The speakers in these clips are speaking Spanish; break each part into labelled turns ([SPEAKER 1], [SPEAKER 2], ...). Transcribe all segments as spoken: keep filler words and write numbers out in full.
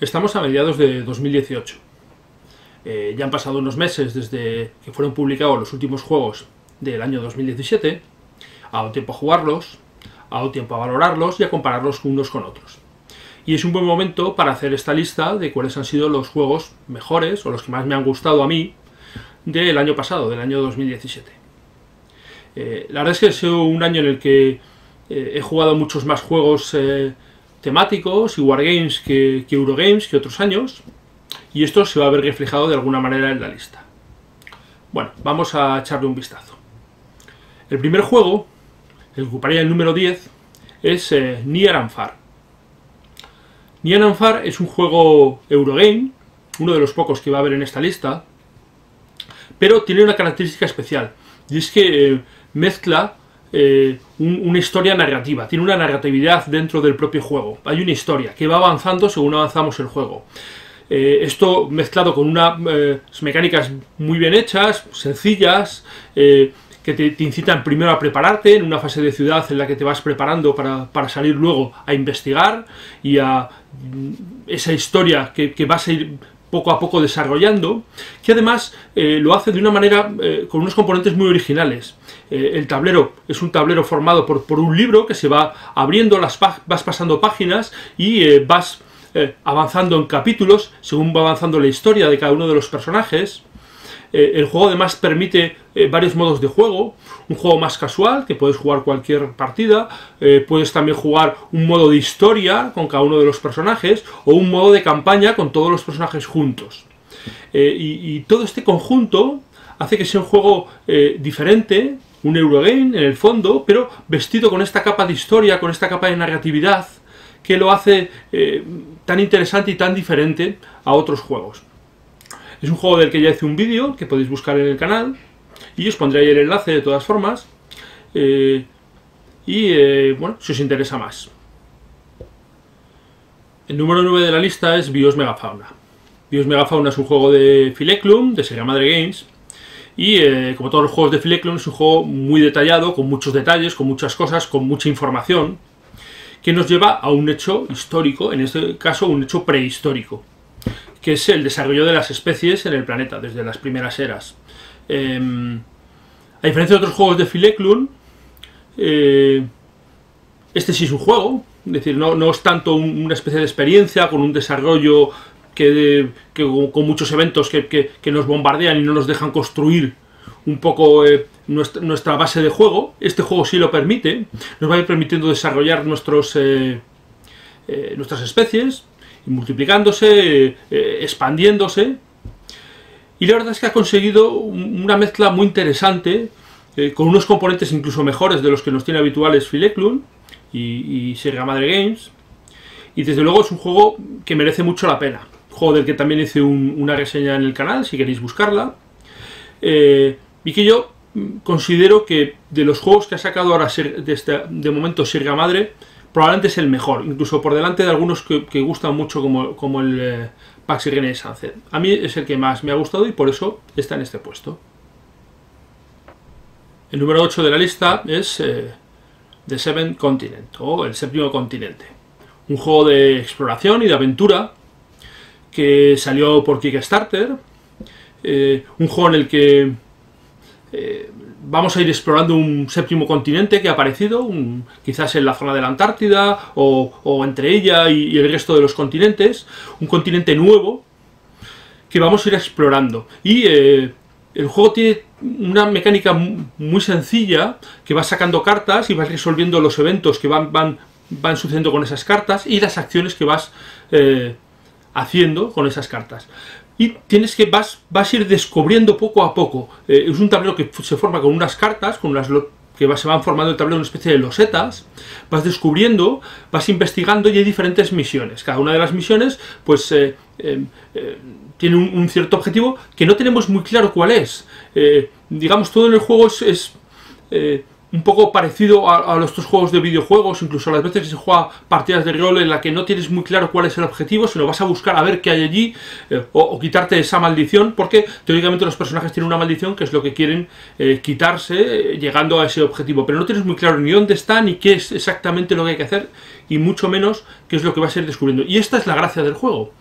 [SPEAKER 1] Estamos a mediados de dos mil dieciocho. Eh, ya han pasado unos meses desde que fueron publicados los últimos juegos del año dos mil diecisiete. Ha dado tiempo a jugarlos, ha dado tiempo a valorarlos y a compararlos unos con otros. Y es un buen momento para hacer esta lista de cuáles han sido los juegos mejores o los que más me han gustado a mí del año pasado, del año dos mil diecisiete. Eh, la verdad es que ha sido un año en el que eh, he jugado muchos más juegos eh, temáticos y wargames que, que Eurogames que otros años, y esto se va a ver reflejado de alguna manera en la lista. Bueno, vamos a echarle un vistazo. El primer juego, el que ocuparía el número diez, es eh, Nier and Far. Nier and Far es un juego Eurogame, uno de los pocos que va a haber en esta lista, pero tiene una característica especial, y es que eh, mezcla eh, un, una historia narrativa, tiene una narratividad dentro del propio juego. Hay una historia que va avanzando según avanzamos el juego. Eh, esto mezclado con unas eh, mecánicas muy bien hechas, sencillas, eh, que te, te incitan primero a prepararte en una fase de ciudad en la que te vas preparando para, para salir luego a investigar y a esa historia que, que vas a ir poco a poco desarrollando, que además eh, lo hace de una manera eh, con unos componentes muy originales. Eh, el tablero es un tablero formado por, por un libro que se va abriendo, las vas pasando páginas y eh, vas eh, avanzando en capítulos según va avanzando la historia de cada uno de los personajes. Eh, el juego además permite eh, varios modos de juego, un juego más casual, que puedes jugar cualquier partida, eh, puedes también jugar un modo de historia con cada uno de los personajes, o un modo de campaña con todos los personajes juntos. Eh, y, y todo este conjunto hace que sea un juego eh, diferente, un Eurogame en el fondo, pero vestido con esta capa de historia, con esta capa de narratividad, que lo hace eh, tan interesante y tan diferente a otros juegos. Es un juego del que ya hice un vídeo que podéis buscar en el canal y os pondré ahí el enlace de todas formas. Eh, y eh, bueno, si os interesa más. El número nueve de la lista es Bios Megafauna. Bios Megafauna es un juego de Fileclum, de Sega Madre Games. Y eh, como todos los juegos de Fileclum, es un juego muy detallado, con muchos detalles, con muchas cosas, con mucha información, que nos lleva a un hecho histórico, en este caso un hecho prehistórico, que es el desarrollo de las especies en el planeta, desde las primeras eras. Eh, a diferencia de otros juegos de Fileclum, eh, este sí es un juego, es decir, no, no es tanto un, una especie de experiencia con un desarrollo que, que con muchos eventos que, que, que nos bombardean y no nos dejan construir un poco eh, nuestra, nuestra base de juego. Este juego sí lo permite, nos va a ir permitiendo desarrollar nuestros, eh, eh, nuestras especies, multiplicándose, eh, expandiéndose, y la verdad es que ha conseguido una mezcla muy interesante, eh, con unos componentes incluso mejores de los que nos tiene habituales Fileclum y, y Sega Madre Games, y desde luego es un juego que merece mucho la pena, un juego del que también hice un, una reseña en el canal, si queréis buscarla, eh, y que yo considero que de los juegos que ha sacado ahora de, este, de momento Sega Madre, probablemente es el mejor, incluso por delante de algunos que, que gustan mucho, como, como el eh, Pax y Renaissance. A mí es el que más me ha gustado y por eso está en este puesto. El número ocho de la lista es eh, The Seventh Continent, o El Séptimo Continente. Un juego de exploración y de aventura que salió por Kickstarter. Eh, un juego en el que eh, vamos a ir explorando un séptimo continente que ha aparecido, un, quizás en la zona de la Antártida o, o entre ella y, y el resto de los continentes, un continente nuevo que vamos a ir explorando. Y eh, el juego tiene una mecánica muy sencilla, que vas sacando cartas y vas resolviendo los eventos que van, van, van sucediendo con esas cartas y las acciones que vas eh, haciendo con esas cartas. Y tienes que vas, vas a ir descubriendo poco a poco. Eh, es un tablero que se forma con unas cartas, con unas que se van formando el tablero, una especie de losetas. Vas descubriendo, vas investigando y hay diferentes misiones. Cada una de las misiones, pues, eh, eh, eh, tiene un, un cierto objetivo que no tenemos muy claro cuál es. Eh, digamos, todo en el juego es, es eh, un poco parecido a, a los otros juegos de videojuegos, incluso a las veces que se juega partidas de rol en la que no tienes muy claro cuál es el objetivo, sino vas a buscar a ver qué hay allí, eh, o, o quitarte esa maldición, porque teóricamente los personajes tienen una maldición que es lo que quieren eh, quitarse, eh, llegando a ese objetivo, pero no tienes muy claro ni dónde está, ni qué es exactamente lo que hay que hacer, y mucho menos qué es lo que vas a ir descubriendo. Y esta es la gracia del juego.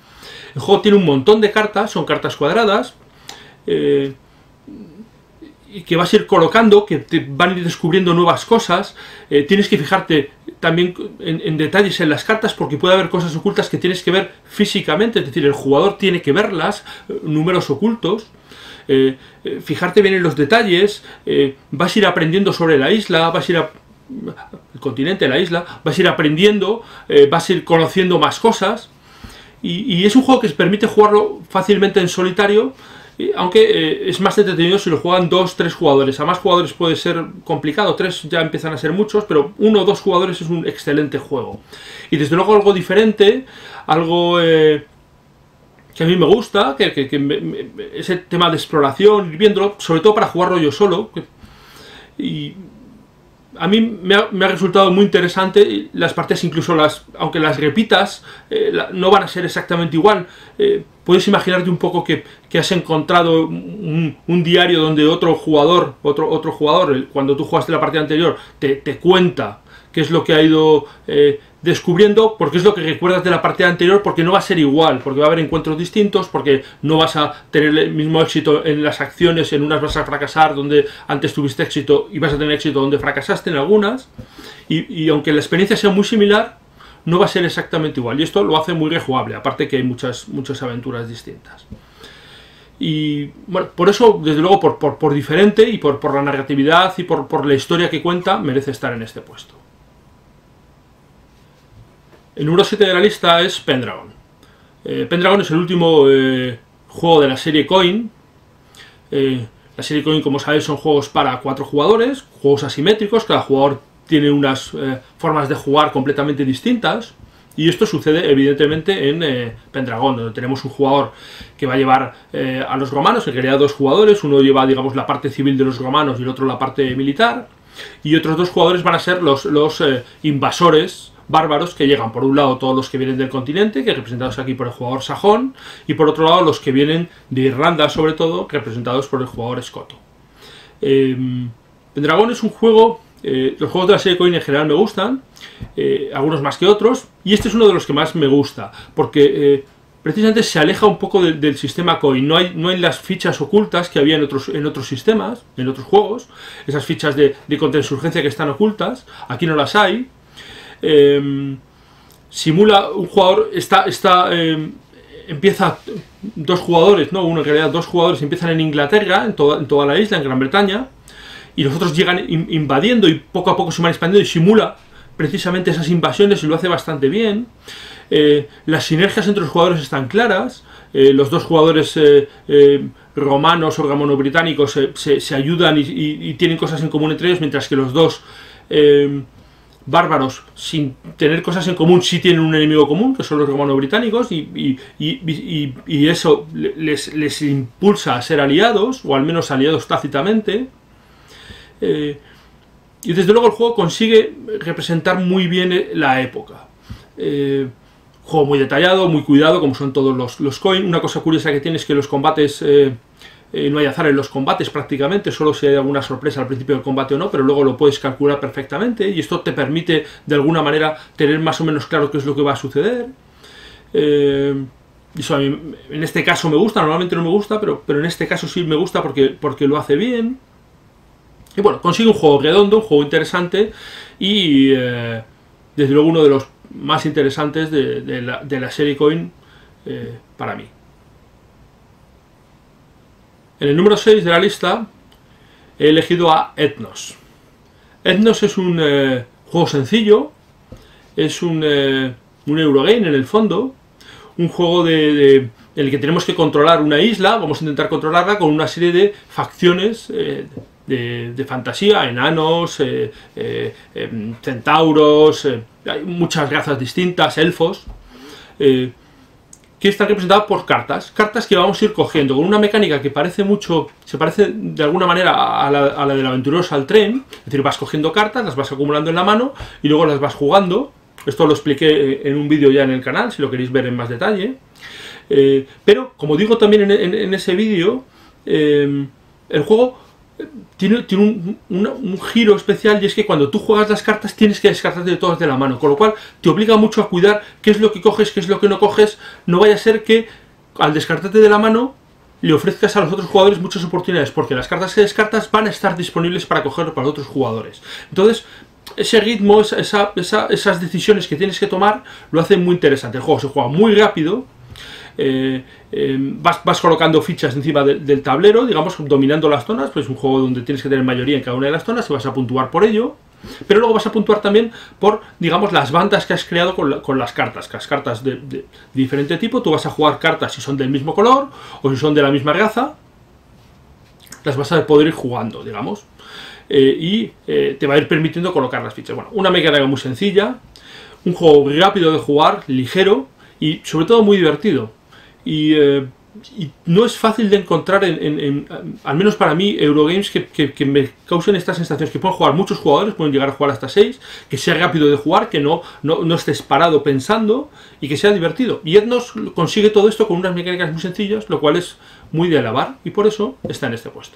[SPEAKER 1] El juego tiene un montón de cartas, son cartas cuadradas, eh, y que vas a ir colocando, que te van a ir descubriendo nuevas cosas. Eh, tienes que fijarte también en, en detalles en las cartas, porque puede haber cosas ocultas que tienes que ver físicamente, es decir, el jugador tiene que verlas, números ocultos. Eh, eh, fijarte bien en los detalles, eh, vas a ir aprendiendo sobre la isla, vas a ir a, el continente, la isla, vas a ir aprendiendo, eh, vas a ir conociendo más cosas, y, y es un juego que se permite jugarlo fácilmente en solitario, eh, aunque eh, es más entretenido si lo juegan dos, tres jugadores. A más jugadores puede ser complicado, tres ya empiezan a ser muchos, pero uno o dos jugadores es un excelente juego. Y desde luego algo diferente, algo... Eh, que a mí me gusta, que, que, que me, me, ese tema de exploración, ir viéndolo, sobre todo para jugarlo yo solo, que, y a mí me ha, me ha resultado muy interesante. Las partidas, incluso las, aunque las repitas, eh, la, no van a ser exactamente igual. Eh, puedes imaginarte un poco que, que has encontrado un, un diario donde otro jugador, otro, otro jugador, cuando tú jugaste la partida anterior, te, te cuenta qué es lo que ha ido eh, descubriendo, porque es lo que recuerdas de la partida anterior, porque no va a ser igual, porque va a haber encuentros distintos, porque no vas a tener el mismo éxito en las acciones, en unas vas a fracasar donde antes tuviste éxito y vas a tener éxito donde fracasaste en algunas, y, y aunque la experiencia sea muy similar, no va a ser exactamente igual, y esto lo hace muy rejugable, aparte que hay muchas, muchas aventuras distintas. Y bueno, por eso, desde luego, por, por, por diferente y por, por la narratividad y por, por la historia que cuenta, merece estar en este puesto. El número siete de la lista es Pendragon. Eh, Pendragon es el último eh, juego de la serie Coin. Eh, la serie Coin, como sabéis, son juegos para cuatro jugadores, juegos asimétricos, cada jugador tiene unas eh, formas de jugar completamente distintas. Y esto sucede evidentemente en eh, Pendragon, donde tenemos un jugador que va a llevar eh, a los romanos, en realidad dos jugadores, uno lleva, digamos, la parte civil de los romanos y el otro la parte militar, y otros dos jugadores van a ser los, los eh, invasores bárbaros que llegan. Por un lado todos los que vienen del continente, que representados aquí por el jugador sajón, y por otro lado los que vienen de Irlanda, sobre todo, representados por el jugador escoto. Eh, Pendragon es un juego, eh, los juegos de la serie Coin en general me gustan, eh, algunos más que otros, y este es uno de los que más me gusta, porque eh, precisamente se aleja un poco de, del sistema Coin. No hay, no hay las fichas ocultas que había en otros, en otros sistemas, en otros juegos, esas fichas de, de contrainsurgencia que están ocultas, aquí no las hay. Eh, simula un jugador, está, está eh, empieza dos jugadores, no, uno en realidad dos jugadores empiezan en Inglaterra, en toda, en toda la isla, en Gran Bretaña, y los otros llegan invadiendo y poco a poco se van expandiendo, y simula precisamente esas invasiones y lo hace bastante bien. Eh, las sinergias entre los jugadores están claras, eh, los dos jugadores eh, eh, romanos o romano-británicos eh, se, se ayudan y, y, y tienen cosas en común entre ellos, mientras que los dos eh, bárbaros, sin tener cosas en común, sí tienen un enemigo común, que son los romano-británicos, y, y, y, y, y eso les, les impulsa a ser aliados, o al menos aliados tácitamente. Eh, y desde luego el juego consigue representar muy bien la época. Eh, juego muy detallado, muy cuidado, como son todos los, los Coin. Una cosa curiosa que tiene es que los combates... Eh, Eh, no hay azar en los combates prácticamente, solo si hay alguna sorpresa al principio del combate o no, pero luego lo puedes calcular perfectamente, y esto te permite de alguna manera tener más o menos claro qué es lo que va a suceder. Eh, eso a mí, en este caso me gusta, normalmente no me gusta, pero, pero en este caso sí me gusta porque, porque lo hace bien. Y bueno, consigue un juego redondo, un juego interesante, y eh, desde luego uno de los más interesantes de, de, la, de la serie Coin eh, para mí. En el número seis de la lista he elegido a Ethnos. Ethnos es un eh, juego sencillo, es un, eh, un Eurogame en el fondo, un juego de, de, en el que tenemos que controlar una isla, vamos a intentar controlarla con una serie de facciones eh, de, de fantasía, enanos, eh, eh, eh, centauros, eh, hay muchas razas distintas, elfos, eh, que están representadas por cartas, cartas que vamos a ir cogiendo, con una mecánica que parece mucho, se parece de alguna manera a la, a la del Aventureros al Tren, es decir, vas cogiendo cartas, las vas acumulando en la mano y luego las vas jugando. Esto lo expliqué en un vídeo ya en el canal, si lo queréis ver en más detalle. Eh, pero, como digo también en, en, en ese vídeo, eh, el juego tiene, tiene un, un, un giro especial, y es que cuando tú juegas las cartas tienes que descartarte todas de la mano, con lo cual te obliga mucho a cuidar qué es lo que coges, qué es lo que no coges. No vaya a ser que al descartarte de la mano, le ofrezcas a los otros jugadores muchas oportunidades, porque las cartas que descartas van a estar disponibles para cogerlo para otros jugadores. Entonces, ese ritmo, esa, esa, esas decisiones que tienes que tomar, lo hace muy interesante. El juego se juega muy rápido, eh, eh, vas, vas colocando fichas encima de, del tablero, digamos, dominando las zonas, pues es un juego donde tienes que tener mayoría en cada una de las zonas y vas a puntuar por ello. Pero luego vas a puntuar también por, digamos, las bandas que has creado con, la, con las cartas. Las cartas de, de diferente tipo. Tú vas a jugar cartas si son del mismo color o si son de la misma raza. Las vas a poder ir jugando, digamos. Eh, y eh, te va a ir permitiendo colocar las fichas. Bueno, una mecánica muy sencilla. Un juego rápido de jugar, ligero y sobre todo muy divertido. Y... Eh, y no es fácil de encontrar, en, en, en, al menos para mí, Eurogames que, que, que me causen estas sensaciones, que pueden jugar muchos jugadores, pueden llegar a jugar hasta seis, que sea rápido de jugar, que no, no, no estés parado pensando y que sea divertido. Y Ethnos consigue todo esto con unas mecánicas muy sencillas, lo cual es muy de alabar y por eso está en este puesto.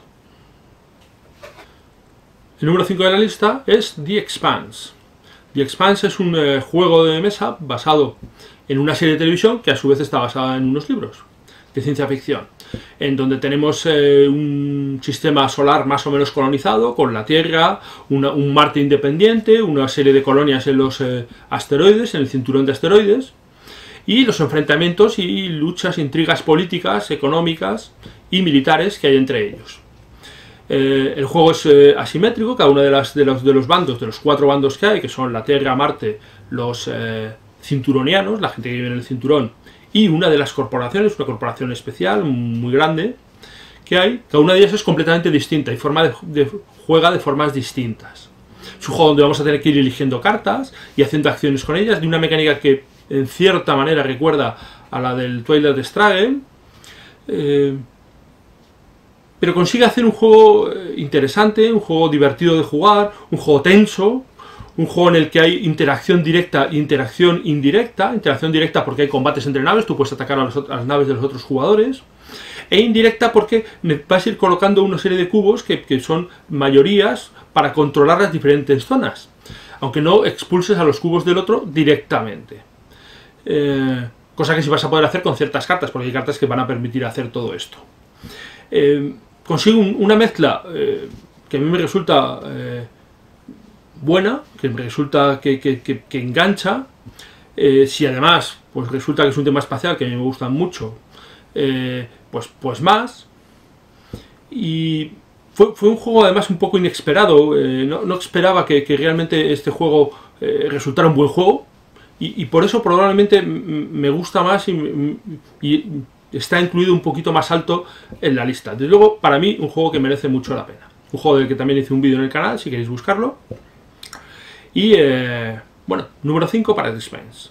[SPEAKER 1] El número cinco de la lista es The Expanse. The Expanse es un eh, juego de mesa basado en una serie de televisión que a su vez está basada en unos libros de ciencia ficción, en donde tenemos eh, un sistema solar más o menos colonizado, con la Tierra, una, un Marte independiente, una serie de colonias en los eh, asteroides, en el cinturón de asteroides, y los enfrentamientos y luchas, intrigas políticas, económicas y militares que hay entre ellos. Eh, el juego es eh, asimétrico, cada uno de, las, de, los, de los bandos, de los cuatro bandos que hay, que son la Tierra, Marte, los eh, cinturonianos, la gente que vive en el cinturón, y una de las corporaciones, una corporación especial, muy grande, que hay, cada una de ellas es completamente distinta y forma de, de, juega de formas distintas. Es un juego donde vamos a tener que ir eligiendo cartas y haciendo acciones con ellas, de una mecánica que en cierta manera recuerda a la del Twilight Struggle, eh, pero consigue hacer un juego interesante, un juego divertido de jugar, un juego tenso, un juego en el que hay interacción directa e interacción indirecta. Interacción directa porque hay combates entre naves, tú puedes atacar a, los, a las naves de los otros jugadores. E indirecta porque vas a ir colocando una serie de cubos que, que son mayorías para controlar las diferentes zonas. Aunque no expulses a los cubos del otro directamente. Eh, cosa que sí vas a poder hacer con ciertas cartas, porque hay cartas que van a permitir hacer todo esto. Eh, consigo un, una mezcla eh, que a mí me resulta... Eh, buena, que resulta que, que, que, que engancha, eh, si además pues resulta que es un tema espacial que a mí me gusta mucho, eh, pues, pues más, y fue, fue un juego además un poco inesperado, eh, no, no esperaba que, que realmente este juego eh, resultara un buen juego, y, y por eso probablemente me gusta más y, y está incluido un poquito más alto en la lista. Desde luego, para mí, un juego que merece mucho la pena. Un juego del que también hice un vídeo en el canal, si queréis buscarlo. Y, eh, bueno, número cinco para The Expanse.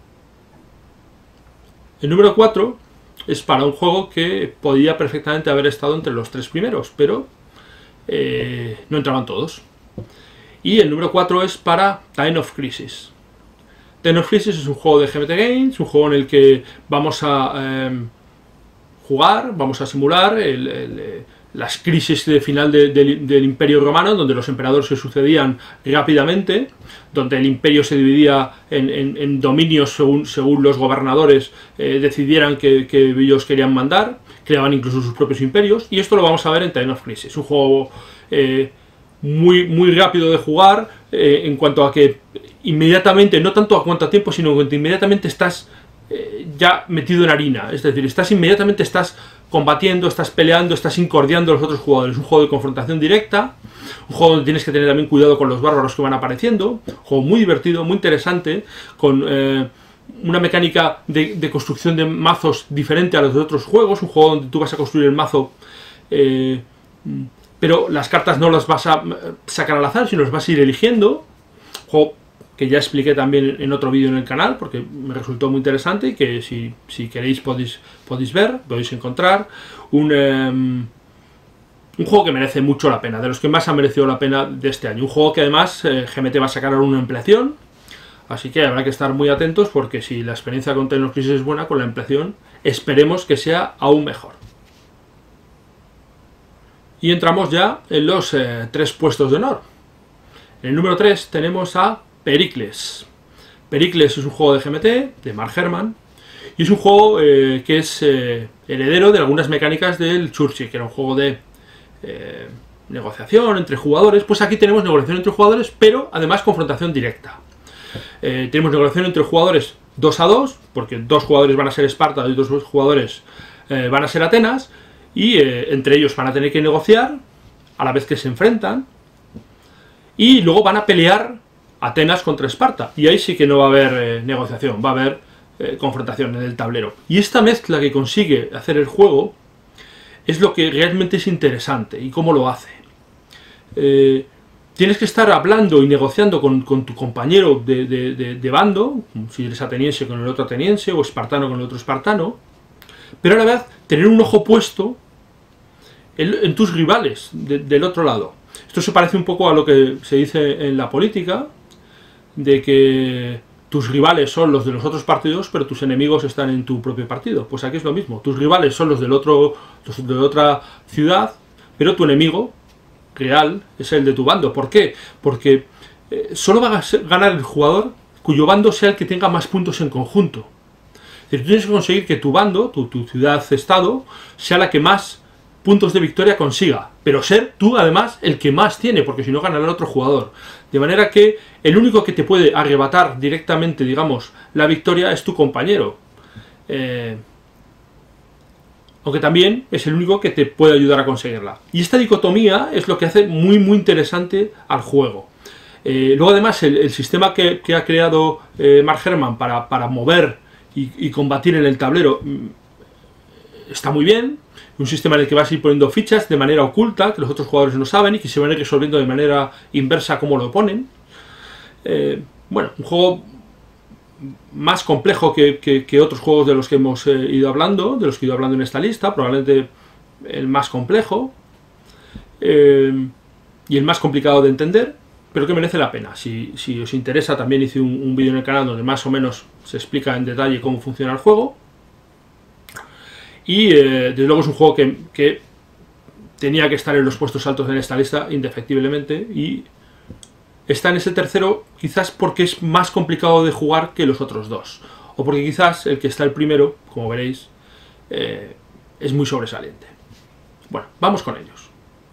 [SPEAKER 1] El número cuatro es para un juego que podía perfectamente haber estado entre los tres primeros, pero eh, no entraban todos. Y el número cuatro es para Time of Crisis. Time of Crisis es un juego de G M T Games, un juego en el que vamos a eh, jugar, vamos a simular el... el las crisis de final de, de, del Imperio Romano, donde los emperadores se sucedían rápidamente, donde el imperio se dividía en, en, en dominios según, según los gobernadores eh, decidieran que, que ellos querían mandar, creaban incluso sus propios imperios, y esto lo vamos a ver en Time of Crisis. Un juego eh, muy, muy rápido de jugar, eh, en cuanto a que inmediatamente, no tanto a cuánto tiempo, sino que inmediatamente estás eh, ya metido en harina, es decir, estás inmediatamente estás combatiendo, estás peleando, estás incordiando a los otros jugadores. Un juego de confrontación directa, un juego donde tienes que tener también cuidado con los bárbaros que van apareciendo, un juego muy divertido, muy interesante, con eh, una mecánica de, de construcción de mazos diferente a los de otros juegos, un juego donde tú vas a construir el mazo, eh, pero las cartas no las vas a sacar al azar, sino las vas a ir eligiendo. Un juego que ya expliqué también en otro vídeo en el canal, porque me resultó muy interesante y que si, si queréis podéis, podéis ver, podéis encontrar. Un, eh, un juego que merece mucho la pena, de los que más ha merecido la pena de este año. Un juego que además eh, G M T va a sacar ahora una ampliación, así que habrá que estar muy atentos, porque si la experiencia con Time of Crisis es buena, con la ampliación esperemos que sea aún mejor. Y entramos ya en los eh, tres puestos de honor. En el número tres tenemos a Pericles. Pericles es un juego de G M T, de Mark Herman, Y es un juego eh, que es eh, heredero de algunas mecánicas del Churchill, que era un juego de eh, negociación entre jugadores. Pues aquí tenemos negociación entre jugadores, pero además confrontación directa. Eh, tenemos negociación entre jugadores dos a dos, porque dos jugadores van a ser Esparta y dos jugadores eh, van a ser Atenas, y eh, entre ellos van a tener que negociar a la vez que se enfrentan, y luego van a pelear Atenas contra Esparta, y ahí sí que no va a haber eh, negociación, va a haber eh, confrontación en el tablero. Y esta mezcla que consigue hacer el juego es lo que realmente es interesante, y cómo lo hace. Eh, tienes que estar hablando y negociando con, con tu compañero de, de, de, de bando, si eres ateniense con el otro ateniense, o espartano con el otro espartano, pero a la vez tener un ojo puesto en, en tus rivales de, del otro lado. Esto se parece un poco a lo que se dice en la política, de que tus rivales son los de los otros partidos, pero tus enemigos están en tu propio partido. Pues aquí es lo mismo, tus rivales son los del otro, los de otra ciudad, pero tu enemigo real es el de tu bando. ¿Por qué? Porque eh, solo va a ganar el jugador cuyo bando sea el que tenga más puntos en conjunto. Es decir, tú tienes que conseguir que tu bando, tu, tu ciudad-estado, sea la que más puntos de victoria consiga, pero ser tú además el que más tiene, porque si no ganará el otro jugador. De manera que el único que te puede arrebatar directamente, digamos, la victoria es tu compañero. Eh, aunque también es el único que te puede ayudar a conseguirla. Y esta dicotomía es lo que hace muy muy interesante al juego. Eh, luego además el, el sistema que, que ha creado eh, Mark Herman para, para mover y, y combatir en el tablero está muy bien. Un sistema en el que vas a ir poniendo fichas de manera oculta, que los otros jugadores no saben y que se van a ir resolviendo de manera inversa como lo ponen. Eh, bueno, un juego más complejo que, que, que otros juegos de los que hemos eh, ido hablando, de los que he ido hablando en esta lista, probablemente el más complejo eh, y el más complicado de entender, pero que merece la pena. Si, si os interesa, también hice un, un vídeo en el canal donde más o menos se explica en detalle cómo funciona el juego. Y eh, desde luego es un juego que, que tenía que estar en los puestos altos en esta lista, indefectiblemente, y está en ese tercero quizás porque es más complicado de jugar que los otros dos, o porque quizás el que está el primero, como veréis, eh, es muy sobresaliente. Bueno, vamos con ellos.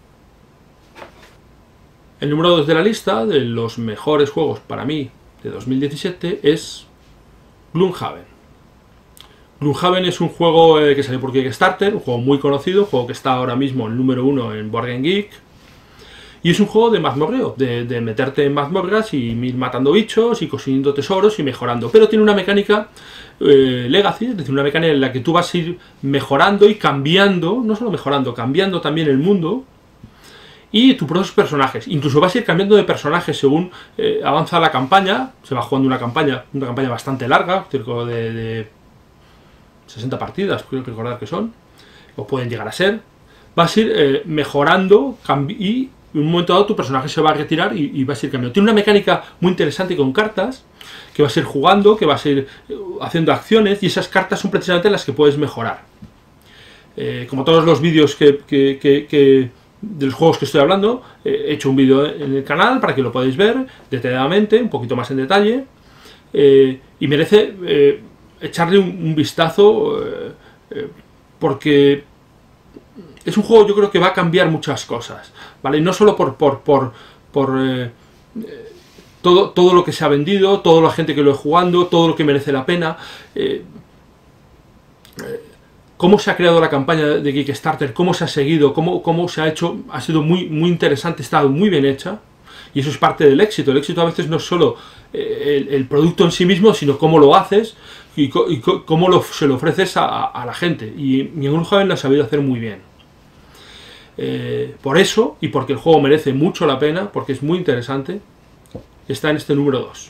[SPEAKER 1] El número dos de la lista de los mejores juegos para mí de dos mil diecisiete es Gloomhaven. Gloomhaven es un juego eh, que salió por Kickstarter, un juego muy conocido, un juego que está ahora mismo el número uno en Board Game Geek. Y es un juego de mazmorreo, de, de meterte en mazmorras y ir matando bichos y consiguiendo tesoros y mejorando. Pero tiene una mecánica eh, legacy, es decir, una mecánica en la que tú vas a ir mejorando y cambiando, no solo mejorando, cambiando también el mundo y tus propios personajes. Incluso vas a ir cambiando de personajes según eh, avanza la campaña. Se va jugando una campaña, una campaña bastante larga, cerca de... de sesenta partidas, creo recordar que son, o pueden llegar a ser. Vas a ir eh, mejorando y en un momento dado tu personaje se va a retirar y, y vas a ir cambiando. Tiene una mecánica muy interesante con cartas, que vas a ir jugando, que vas a ir haciendo acciones, y esas cartas son precisamente las que puedes mejorar. Eh, como todos los vídeos que, que, que, que de los juegos que estoy hablando, eh, he hecho un vídeo en el canal para que lo podáis ver detalladamente, un poquito más en detalle, eh, y merece... Eh, echarle un, un vistazo eh, eh, porque es un juego, yo creo que va a cambiar muchas cosas, ¿vale? Y no solo por, por, por, por eh, todo, todo lo que se ha vendido, toda la gente que lo he jugando, todo lo que merece la pena, eh, eh, cómo se ha creado la campaña de Kickstarter, cómo se ha seguido, cómo, cómo se ha hecho, ha sido muy, muy interesante, ha estado muy bien hecha. Y eso es parte del éxito. El éxito a veces no es solo eh, el, el producto en sí mismo, sino cómo lo haces y, co y co cómo lo, se lo ofreces a, a la gente. Y, y en Gloomhaven lo ha sabido hacer muy bien. Eh, por eso, y porque el juego merece mucho la pena, porque es muy interesante, está en este número dos.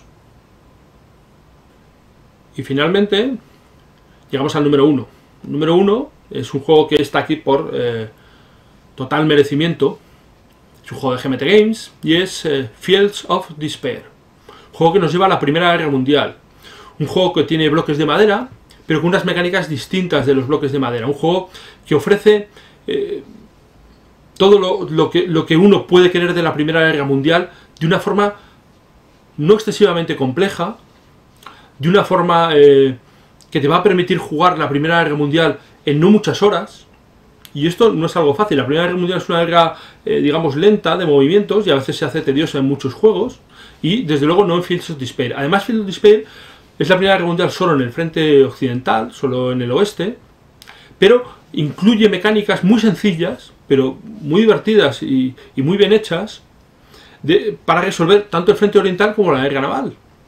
[SPEAKER 1] Y finalmente, llegamos al número uno. El número uno es un juego que está aquí por eh, total merecimiento. Es un juego de G M T Games y es eh, Fields of Despair. Un juego que nos lleva a la Primera Guerra Mundial. Un juego que tiene bloques de madera, pero con unas mecánicas distintas de los bloques de madera. Un juego que ofrece eh, todo lo, lo, que, lo que uno puede querer de la Primera Guerra Mundial de una forma no excesivamente compleja, de una forma eh, que te va a permitir jugar la Primera Guerra Mundial en no muchas horas. Y esto no es algo fácil. La Primera Guerra Mundial es una guerra, eh, digamos, lenta de movimientos y a veces se hace tediosa en muchos juegos. Y desde luego no en Fields of Despair. Además, Fields of Despair es la Primera Guerra Mundial solo en el frente occidental, solo en el oeste, pero incluye mecánicas muy sencillas, pero muy divertidas y, y muy bien hechas, de, para resolver tanto el frente oriental como la guerra naval.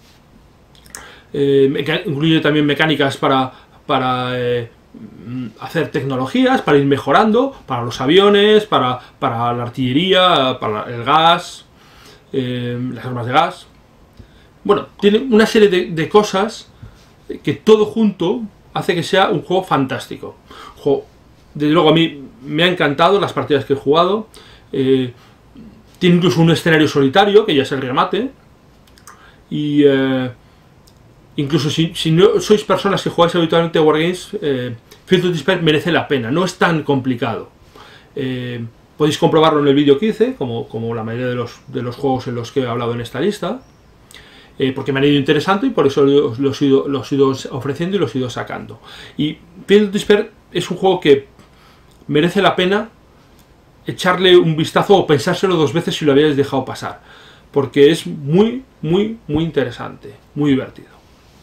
[SPEAKER 1] Eh, incluye también mecánicas para, para eh, hacer tecnologías, para ir mejorando, para los aviones, para, para la artillería, para el gas, eh, las armas de gas. Bueno, tiene una serie de, de cosas que todo junto hace que sea un juego fantástico. Juego, desde luego a mí me ha encantado las partidas que he jugado. Eh, tiene incluso un escenario solitario, que ya es el remate. Y... Eh, Incluso si, si no sois personas que jugáis habitualmente a Wargames, eh, Fields of Despair merece la pena, no es tan complicado. Eh, podéis comprobarlo en el vídeo que hice, como, como la mayoría de los, de los juegos en los que he hablado en esta lista, eh, porque me han ido interesante y por eso los, los, he ido, los he ido ofreciendo y los he ido sacando. Y Fields of Despair es un juego que merece la pena echarle un vistazo o pensárselo dos veces si lo habíais dejado pasar, porque es muy, muy, muy interesante, muy divertido.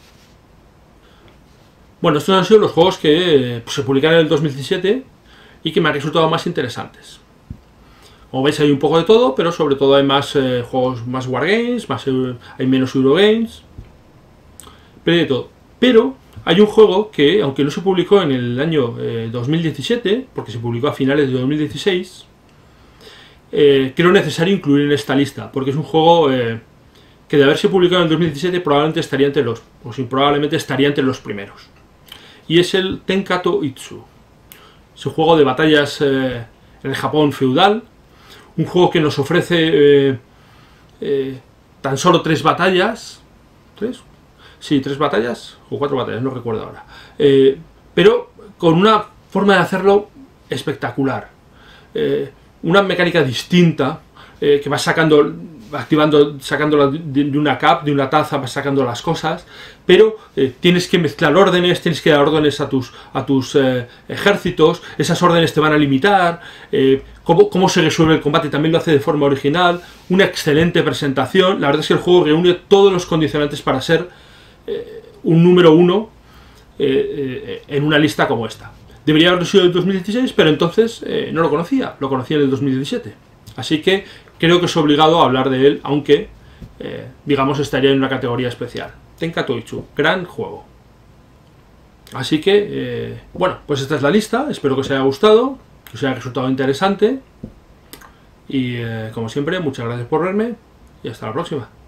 [SPEAKER 1] Bueno, estos han sido los juegos que pues, se publicaron en el dos mil diecisiete y que me han resultado más interesantes. Como veis hay un poco de todo, pero sobre todo hay más eh, juegos, más Wargames, más, eh, hay menos Eurogames, pero de todo. Pero hay un juego que, aunque no se publicó en el año eh, dos mil diecisiete, porque se publicó a finales de dos mil dieciséis, eh, creo necesario incluir en esta lista, porque es un juego eh, que de haberse publicado en el dos mil diecisiete probablemente estaría entre los, o sí, probablemente estaría entre los primeros. Y es el Tenkato Itsu. Es un juego de batallas eh, en el Japón feudal. Un juego que nos ofrece eh, eh, tan solo tres batallas. ¿Tres? Sí, tres batallas. O cuatro batallas, no recuerdo ahora. Eh, pero con una forma de hacerlo espectacular. Eh, una mecánica distinta eh, que va sacando... activando, sacándola de, de una cap, de una taza, vas sacando las cosas, pero eh, tienes que mezclar órdenes, tienes que dar órdenes a tus, a tus eh, ejércitos, esas órdenes te van a limitar, eh, cómo, cómo se resuelve el combate también lo hace de forma original, una excelente presentación. La verdad es que el juego reúne todos los condicionantes para ser eh, un número uno eh, eh, en una lista como esta. Debería haber sido el dos mil dieciséis, pero entonces eh, no lo conocía, lo conocía en el dos mil diecisiete. Así que creo que es obligado a hablar de él, aunque, eh, digamos, estaría en una categoría especial. Tenkato Itsu, gran juego. Así que, eh, bueno, pues esta es la lista. Espero que os haya gustado, que os haya resultado interesante. Y, eh, como siempre, muchas gracias por verme y hasta la próxima.